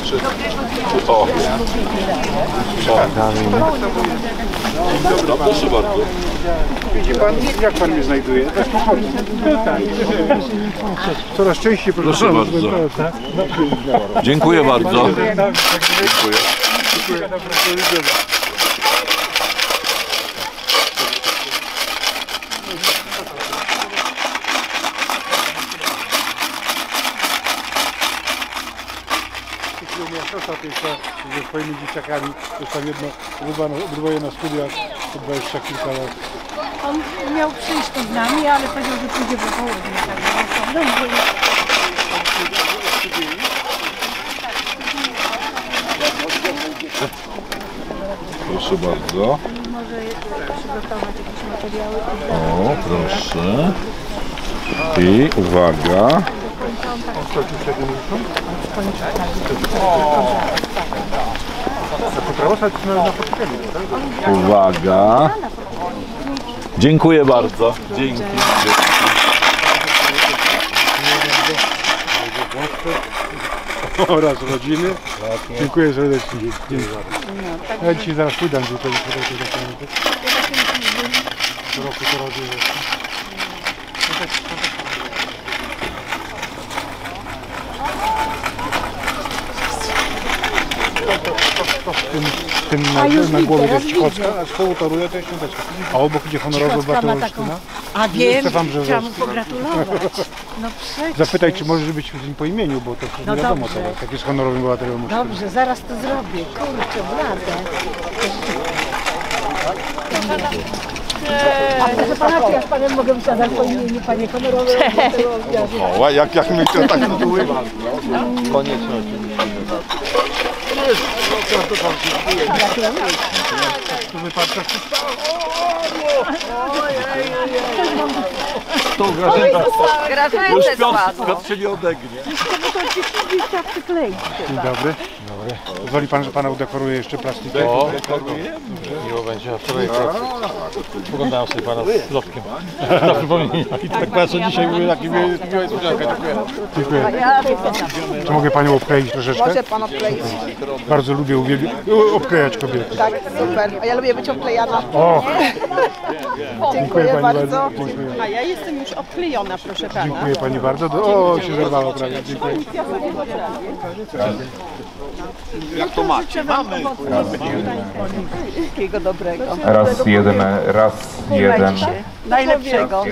znaczy... O! No, proszę bardzo. Widzi pan, jak pan mnie znajduje? Tutaj. Coraz częściej, proszę bardzo. Dziękuję bardzo. Dziękuję. Ze swoimi dzieciakami, zresztą obydwoje na studiach, to 20 kilka lat. On miał przyjść tu z nami, ale powiedział, że pójdzie po południu. Proszę bardzo. Może przygotować jakieś materiały. O, proszę. I uwaga. Uwaga. Dziękuję bardzo. Dzięki. Oraz rodziny. Dziękuję serdecznie. Ja dzisiaj zaraz pójdę, żeby to co roku to robię. Na głowie to jest Cichocka, a z tyłu toruje to jest Świąteczka. A obok idzie honorowy obywatel Olsztyna. A wiem, Stefan chciałam mu Brzezowski. pogratulować. No przecież. Zapytaj, czy możesz być z nim po imieniu, bo to No nie wiadomo dobrze. teraz, jak jest honorowym obywatelem Olsztyna. Dobrze, zaraz to zrobię. Kurczę, bladę. A proszę pana, czy ja z panem mogę wsiadać po imieniu, panie honorowy? O, jak my to tak tytuły? Koniecznie to Grażynka. Już Piotr się nie odegnie. Dzień dobry. Pozwoli pan, że pana udekoruję jeszcze plastikiem? O, miło będzie, a wczoraj oglądałem sobie pana z Lotkiem. Na przypomnienie. I tak patrzę dzisiaj, mówię, jaki miłe niespodzianka. Dziękuję. Czy mogę panią obkleić troszeczkę? Może pan obkleić. Bardzo lubię obklejać kobiety. Tak, super. A ja lubię być obklejana. O! Dziękuję pani bardzo. Dziękuję. A ja jestem już obklejona, proszę pana. Dziękuję pani bardzo. O, się zerwało prawie. Dziękuję. Jak to macie? Mamy. Wszystkiego dobrego. Raz jeden. Najlepszego.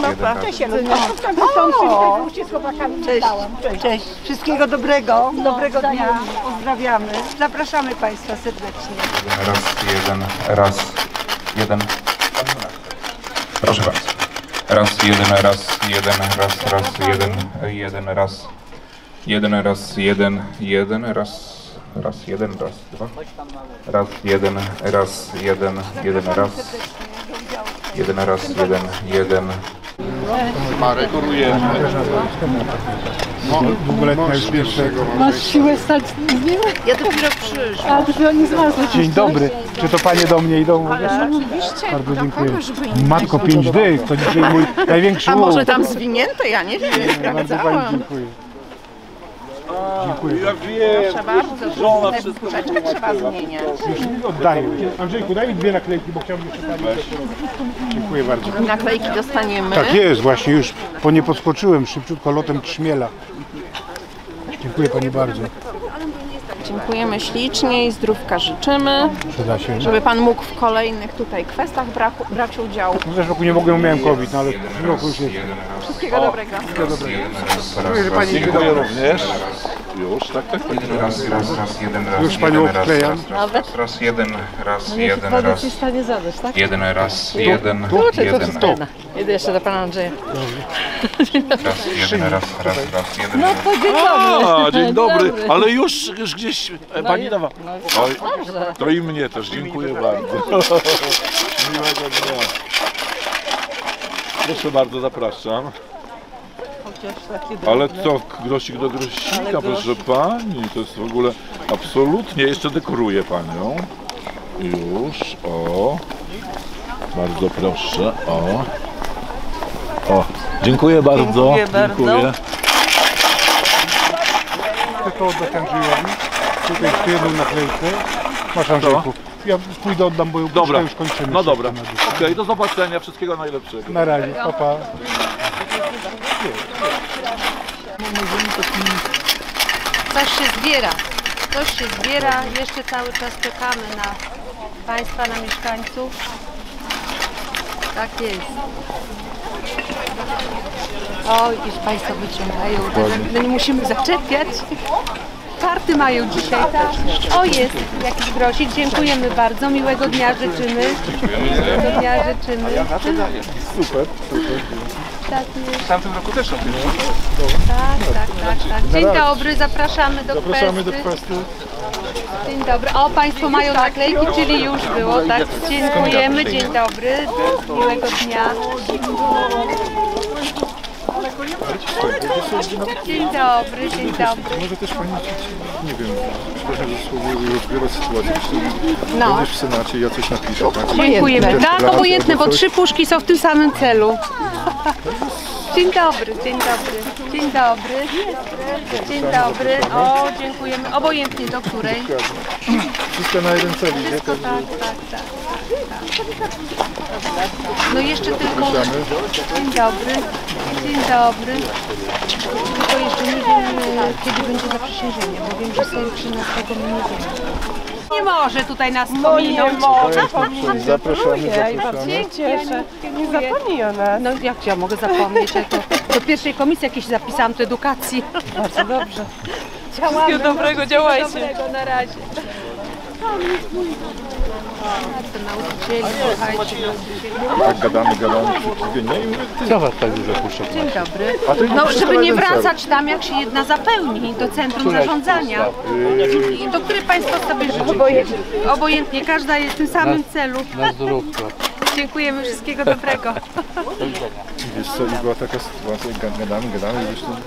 Cześć. Cześć. Wszystkiego dobrego. Dobrego dnia. Pozdrawiamy. Zapraszamy państwa serdecznie. Raz jeden. Proszę bardzo. Raz jeden, dwa. Marek, korujemy. Długoletnia już pierwszego. Masz siłę stać z nim? Ja dopiero przyszłam. A dopiero nie zmarzłeś. Dzień dobry. Czy to panie do mnie idą? Oczywiście. Bardzo dziękuję. Matko, 5 dych. To dzisiaj mój największy A łuk. może tam zwinięte? Ja nie wiem, nie Bardzo pani sprawdzałam. dziękuję. Dziękuję. Jak wiem. Proszę bardzo, Żona te wszystko puszeczkę trzeba zmieniać. Już oddaję. Andrzejku, daj mi 2 naklejki, bo chciałbym jeszcze pani. Dziękuję bardzo. Naklejki dostaniemy. Tak jest, właśnie już po nie podskoczyłem szybciutko lotem trzmiela. Dziękuję pani bardzo. Dziękujemy ślicznie i zdrówka życzymy, Przyda się. żeby pan mógł w kolejnych tutaj kwestiach brać udział. W zeszłym roku nie mogłem, miałem COVID, no ale w tym roku już jest. Wszystkiego dobrego. Dziękuję, że pani Dziękuję również. Już, tak. Już panią odklejam. Ci stanie zadać, tak? Idę jeszcze do pana Andrzeja. No to dzień dobry. A, dzień dobry. Ale już gdzieś pani dawa. Oj, to i mnie też. Dziękuję bardzo. Miłego dnia. Proszę bardzo, zapraszam. Ale co, grosik do grosika, proszę pani. To jest w ogóle absolutnie. Jeszcze dekoruję panią. Już, o. Bardzo proszę, o. O, dziękuję bardzo. Dziękuję. Chcę to oddać Andrzejowi. tutaj jeszcze jedną naklejkę. Masz, Andrzejku. Ja pójdę, oddam, bo Dobra, już kończymy. no dobra. Okej, do zobaczenia, wszystkiego najlepszego. Na razie, pa, pa. Coś się zbiera. Coś się zbiera. Jeszcze cały czas czekamy na Państwa, na mieszkańców. Tak jest. Oj, już Państwo wyciągają. No nie musimy zaczepiać. Karty mają dzisiaj, tak? O, jest jakiś grosik. Dziękujemy bardzo. Miłego dnia życzymy. Miłego dnia życzymy. Super, Tak jest. W tamtym roku też robię. Tak. Dzień dobry, zapraszamy do Zapraszamy do kwestii. kwestii. Dzień dobry. O, Państwo mają naklejki, czyli już było, tak? Dziękujemy, dzień dobry. Miłego dnia. Dzień dobry, dzień dobry. Może też Pani, nie wiem, przepraszam, że słowo rozgrywać sytuację. Jeśli No. będziesz w Senacie, ja coś napiszę, tak? Dziękujemy. Tak, Interpelacja obojętne, bo albo coś. 3 puszki są w tym samym celu. Dzień dobry, dzień dobry, dzień dobry. Dzień dobry. O, dziękujemy. Obojętnie do której. Wszystko na jeden cel, nie? Wszystko tak. No jeszcze tylko... Zapraszamy. Dzień dobry. Dzień dobry. Tylko jeszcze nie wiem, kiedy będzie zaprzysiężenie, bo wiem, że Sejm 13 my nie wiemy. Nie może tutaj nas pominąć. Zapraszamy. Cieszę. Nie zapomnij o nas. No jak ja mogę zapomnieć? Ja to do pierwszej komisji jakieś zapisałam do edukacji. Bardzo dobrze. Wszystkiego dobrego, działajcie. Wszystkiego dobrego, na razie. To nauczycieli, słuchajcie. Tak gadamy, nie? I mówię, Co was tak dużo puszcza? Dzień dobry. No, żeby nie wracać tam, jak się jedna zapełni, do centrum zarządzania. Do której Państwo sobie życzą? Obojętnie, każda jest w tym samym celu. Na zdrówko. Dziękujemy, wszystkiego dobrego. wiesz co, i była taka sytuacja, gadamy, i wiesz, to...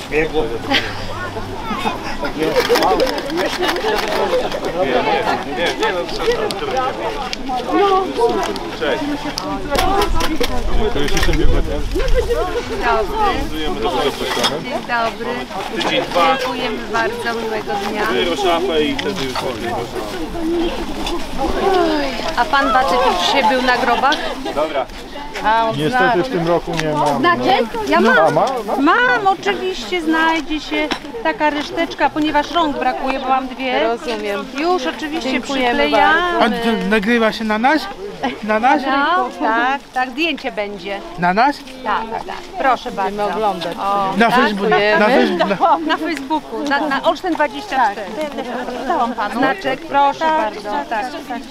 Dzień dobry. Dziękujemy bardzo, miłego dnia. A Pan Bacyków dzisiaj był na grobach? Niestety w tym roku nie mam. Znacie? Ja mam. Ma? Mam, oczywiście znajdzie się taka reszteczka, ponieważ rąk brakuje, bo mam 2. Rozumiem. Już oczywiście przyklejamy. Nagrywa się na nas? Na nas? No, tak, zdjęcie będzie. Na nas? Tak. Proszę bardzo. Oglądać. Na Facebooku. Na Facebooku, na Olsztyn 24. Dałam Panu. Znaczek, proszę bardzo. Tak.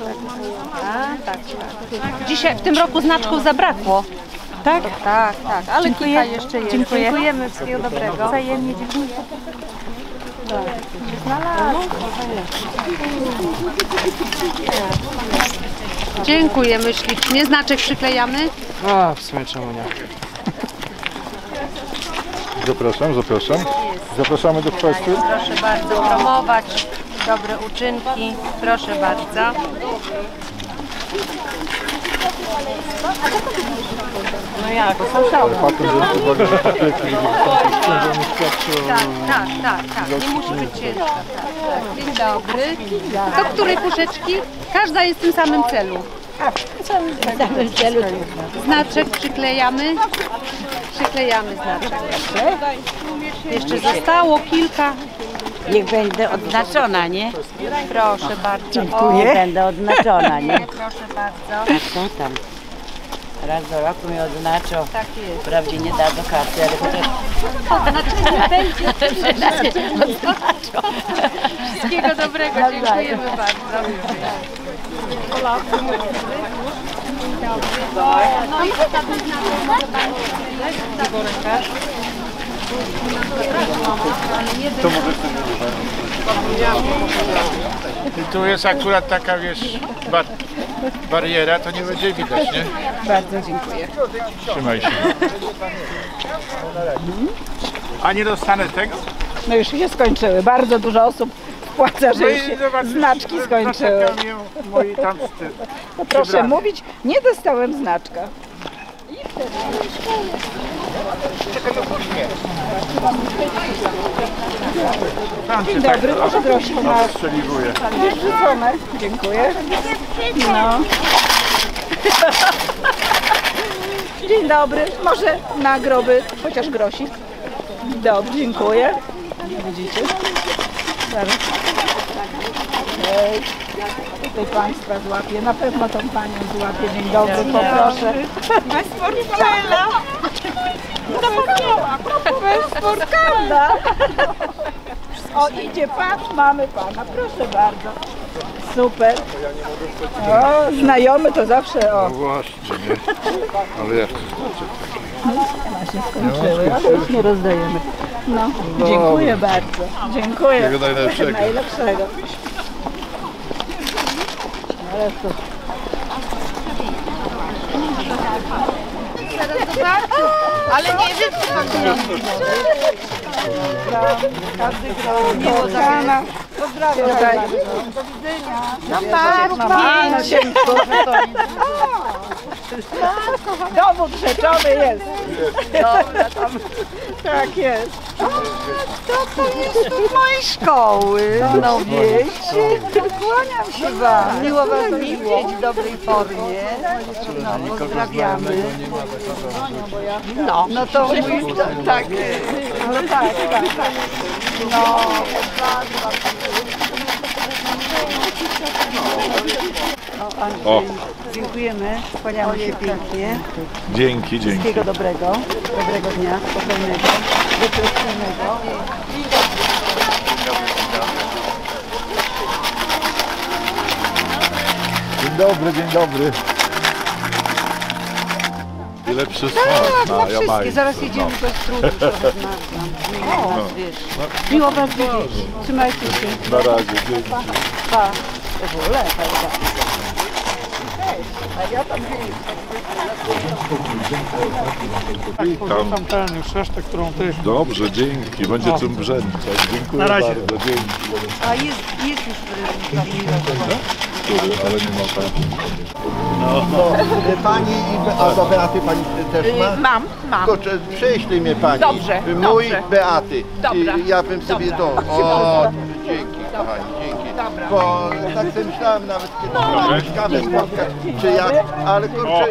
Dzisiaj w tym roku znaczków zabrakło. Tak, ale kilka jeszcze jest. Dziękujemy, wszystkiego dobrego. Wzajemnie dziękuję. Dziękujemy ślicznie. Znaczek przyklejamy. A, w sumie czemu nie? Zapraszam. Zapraszamy do kwestii. Proszę bardzo, promować dobre uczynki. Proszę bardzo. No jak? Faktem, że uwagę, że pakiety ludzie wystąpić księżą nie świadczy o... Tak. Nie musi być ciężka. Tak. Dzień dobry. Do której puszeczki? Każda jest w tym samym celu. W samym celu. Znaczek przyklejamy. Przyklejamy znaczek. Jeszcze zostało kilka. Niech będę odznaczona, nie? Proszę bardzo. Dziękuję. Będę odznaczona, nie? Proszę bardzo. A co tam? Raz do roku mnie odznaczą. Tak jest. Wprawdzie nie da do kasy, ale chociaż... Odznaczenie będzie. Wszystkiego dobrego. Dziękujemy bardzo. No i ostatni znaczek może Pani przyklejać. I tu jest akurat taka, wiesz, bariera, to nie będzie widać, nie? Bardzo dziękuję. Trzymaj się. A nie dostanę tego? No już się skończyły. Bardzo dużo osób wpłaca, że już się zobacz, znaczki skończyły. zaczekał mnie moi tam z tym. No proszę mówić, nie dostałem znaczka. Dzień dobry, proszę grosik na Strzeliwuję. wrzucone. Dziękuję. No. Dzień dobry, może na groby chociaż grosik. Dobrze, dziękuję. Widzicie? Zaraz. Hej. Tutaj Państwa złapię, na pewno tą Panią złapię. Dzień dobry, poproszę. Bez portfela. Zapomniałam. Bez portfela. O, idzie Pan, mamy Pana, proszę bardzo. Super. O, znajomy to zawsze, o. Właśnie, nie? Ale jak to znaczy? Ona się skończyły, ale już nie rozdajemy. No, dziękuję bardzo. Dziękuję. Wszystkiego najlepszego. Najlepszego. Ale to... Ale nie wiem, czy pan Każdy grał miło zagrana. Pozdrawiam. Tutaj. Do widzenia. No, ciężko. Dowód rzeczowy jest. Dobra, tam. Tak jest. To jest z mojej szkoły. No wiecie, kłaniam się Wam. Miło Was widzieć w dobrej formie. No, pozdrawiamy. No to mój, tak, no tak. No, O, dziękujemy, kłaniamy się pięknie. dzięki. Wszystkiego dobrego dnia, spokojnego, wytrwałego. Dzień dobry. Ile przysłać na Wszystkie, Jamajce. zaraz jedziemy do Strudu, trochę wiesz. Miło Was widzieć. Trzymajcie się. Na razie, dzięki. Pa. W ogóle, Witam. Tam ten już resztę, którą ty... Dobrze, dzięki. Będzie czym brzęczeć. Dziękuję Na razie. bardzo, dzięki. A jest już Ale nie ma pan. Pani i do Beaty pani też ma? Mam. Kurczę, prześlij mnie pani. Dobrze, Mój dobrze. Beaty. Dobra. Ja bym sobie Dobra. O, dzięki kochani, dzięki. Dobra. Bo tak sobie myślałem nawet kiedy mieszkamy spotkać, czy jak, ale kurczę...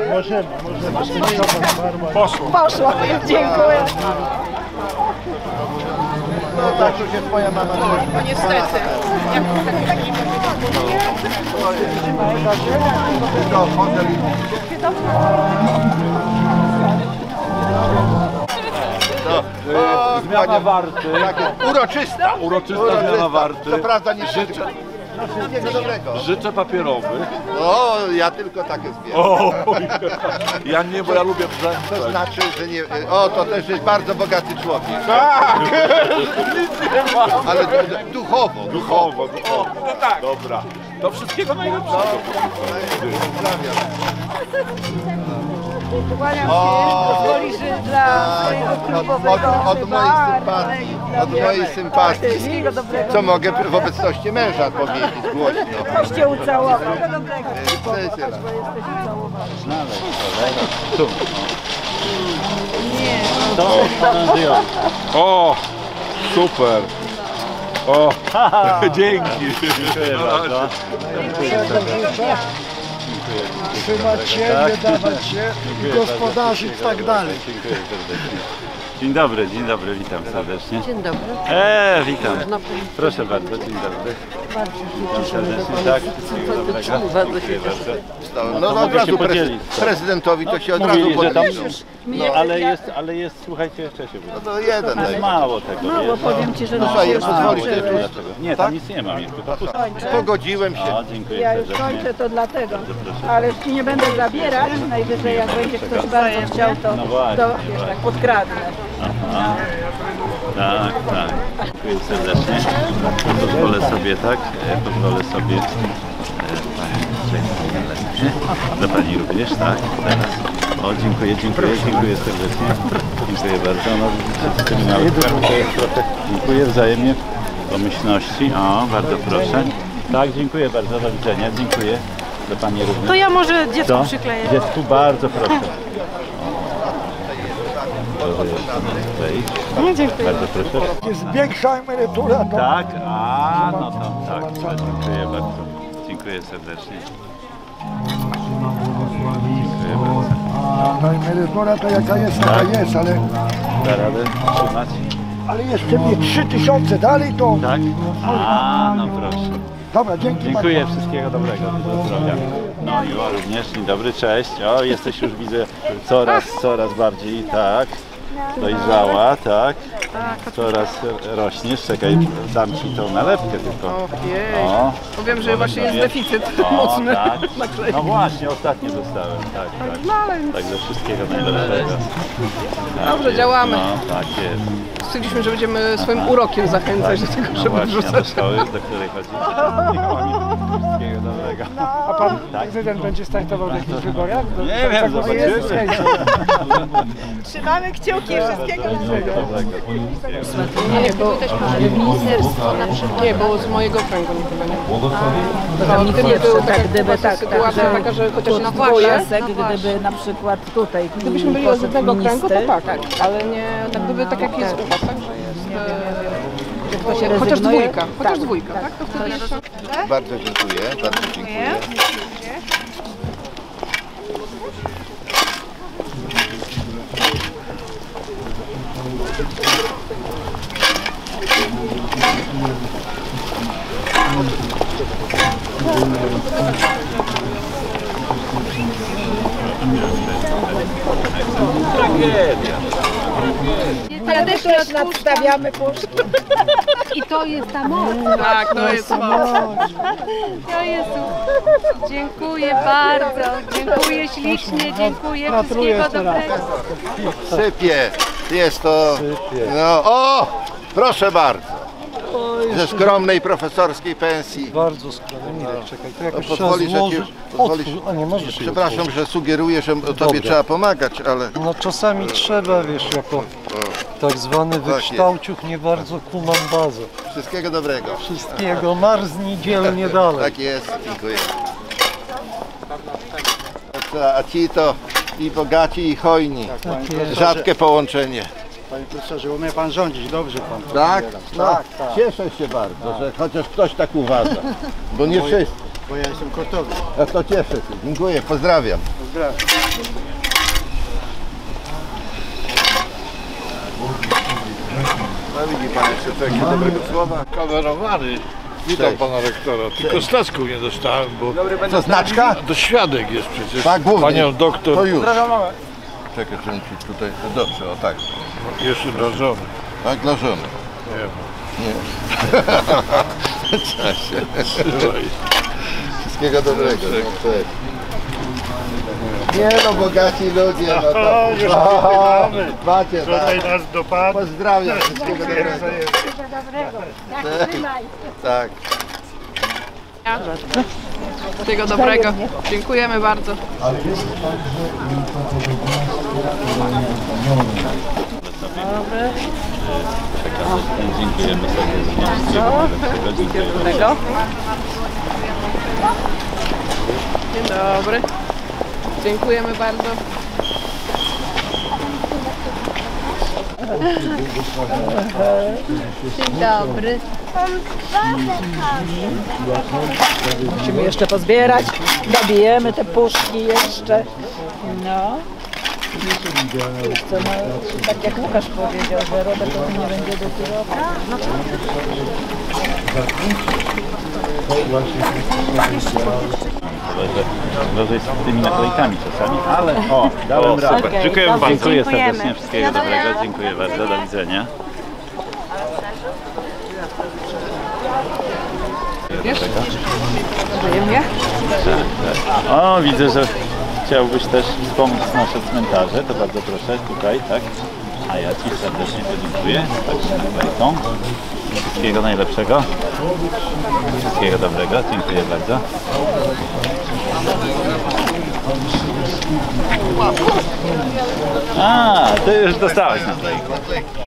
Poszło. Dziękuję. No tak, to się twoja mama też... No niestety. To hotel Zmiana warty. uroczysta. Uroczysta zmiana warty. Co prawda nie życzę. Wszystkiego dobrego. Życzę papierowych. O, ja tylko takie zbieram. O, ja nie, bo ja lubię To brzęczeć. znaczy, że nie... O, to też jest bardzo bogaty człowiek. Tak! Ale duchowo. Duchowo. No tak. Dobra. To wszystkiego najlepszego. Kłaniam się, pozwolisz dla swojego klubowego Od mojej sympatii. Wszystkiego dobrego. Co mogę w obecności męża powiedzieć głośno. Kościół ucałował. Wszystkiego dobrego. Przyjaciela. O, super. O, dzięki. Dziękuję bardzo. Trzymać się, nie dawać się, gospodarzyć i tak dalej. Dziękuję serdecznie. Dzień dobry, witam serdecznie. Dzień dobry. Witam. Proszę bardzo, dzień dobry. Witam serdecznie, tak, wszystkiego dobrego. Dziękuję bardzo. No od razu prezydentowi to się od razu Mówili, że tam, podpiszą. no, ale jest, słuchajcie, jeszcze się No to jeden to jest daj. mało tego, Mało, wiesz, powiem Ci, że No na słuchaj, wszystko pozwolisz żyły. też. Dlaczego? Nie, tam nic nie mam, jest tylko pusto. Pogodziłem się. O, dziękuję Ja już serdecznie. kończę to dlatego, ale Ci nie będę zabierać, najwyżej jak będzie ktoś bardzo chciał, to, No właśnie, to wiesz, tak podkradnę. Aha. Tak. Dziękuję serdecznie. Pozwolę sobie, tak? Pozwolę sobie. Dla Pani również, tak? Teraz. O, dziękuję serdecznie. Dziękuję bardzo. No, to jest trochę. Dziękuję wzajemnie. Pomyślności. O, bardzo proszę. Tak, dziękuję bardzo. Do widzenia. Dziękuję. Do Pani również. To ja może dziecku przykleję. Dziecku bardzo proszę. proszę wejść. No, dziękuję. Bardzo proszę. Jest większa emerytura, to... Tak? A, no to tak. Dziękuję bardzo. Dziękuję serdecznie. Dziękuję bardzo. No emerytura to jaka jest, taka jest, ale... Da radę trzymać? Ale jeszcze mnie 3000 dalej to... Tak? A, no proszę. Dobra, dzięki. Dziękuję, wszystkiego dobrego, do zdrowia. No i również, dzień dobry, cześć. O, jesteś już, widzę, coraz bardziej, tak. Dojrzała, tak. Coraz rośniesz. Czekaj, dam ci tą nalepkę tylko. Ojej. O, Powiem, że właśnie jest deficyt o, mocny. tak. naklejki. No właśnie, ostatnio dostałem, tak. Także wszystkiego najlepszego. Tak Dobrze, jest, działamy. No, tak jest. Stwierdziliśmy, że będziemy swoim urokiem zachęcać do tego, żeby właśnie, wrzucać. do szkoły, do której chodzi. Wszystkiego dobrego. A pan prezydent będzie startował w jakichś wyborach? Nie wiem, zobaczymy. Trzymamy kciuki, wszystkiego dobrego. Nie, bo ministerstwo na przykład. Nie, bo z mojego okręgu nikogo nie. Tam nikt nie był tak, gdyby tak, sytuacja tak, taka, że chociaż na dwoje. wniosek, gdyby na przykład tutaj Gdybyśmy byli poszedł z jednego kręgu, to minister, tak, ale nie, tak gdyby tak jak jest u was, tak, że jest... że ktoś Chociaż rezygnuje. dwójka, tak? To wtedy jeszcze... Bardzo dziękuję, bardzo dziękuję. Ale też nadstawiamy puszki. I to jest ta moc. Tak, to jest moc. O Jezu. Dziękuję bardzo. Dziękuję ślicznie. Dziękuję. Wszystkiego dobrego. Sypie, jest to... No, o! Proszę bardzo. Ze skromnej profesorskiej pensji. Bardzo skromnie. Mirek, czekaj, to jakoś trzeba Pozwolisz, że ci, złożyć. pozwolisz, A nie możesz jej przepraszam, otworzyć. że sugeruję, że tobie trzeba pomagać, ale... No czasami trzeba, wiesz, jako tak zwany wykształciuch nie bardzo kumam bazę. Wszystkiego dobrego. Wszystkiego, marznij dzielnie dalej. Tak jest, dziękuję. A ci to i bogaci, i hojni. Rzadkie połączenie. Panie profesorze, umie pan rządzić, dobrze pan. Tak? No, tak. cieszę się bardzo, że chociaż ktoś tak uważa, bo nie wszyscy. Bo ja jestem gotowy. A to cieszę się. Dziękuję, pozdrawiam. Pozdrawiam. No widzi pan jeszcze takie dobrego słowa. Kamerowany. Witam pana rektora. Tylko stasku nie dostałem, bo... Co, znaczka? To świadek jest przecież. Tak, głównie. Panią doktor. To już. Czekaj, żebym ci tutaj... Dobrze, o tak. Jeszcze dla żony. Tak, dla żony. Nie. Nie. Cześć. Trzymaj. Wszystkiego dobrego. No, cześć. Nie no, bogaci ludzie, no to... Już mamy. Macie, Tutaj tak. nas dopadł. Pozdrawiam, wszystkiego dobrego. Tak. Wszystkiego dobrego. Dziękujemy bardzo. Dziękujemy serdecznie. Wszystkiego dobrego. Dzień dobry. Dziękujemy bardzo. Dzień dobry. Musimy jeszcze pozbierać, dobijemy te puszki jeszcze. No. Co, no, tak jak Łukasz powiedział, że Robert to nie będzie dopiero. Gorzej z tymi naklejkami czasami, ale o, dałem radę. Super. Dziękuję Dobrze, dziękuję dziękujemy. serdecznie, wszystkiego dobrego, dziękuję bardzo, do widzenia. O, widzę, że chciałbyś też wspomóc nasze cmentarze, to bardzo proszę, tutaj, tak? A ja Ci serdecznie podziękuję, tak, naklejką. Wszystkiego najlepszego, wszystkiego dobrego, dziękuję bardzo. A, Ty już dostałeś naklejkę.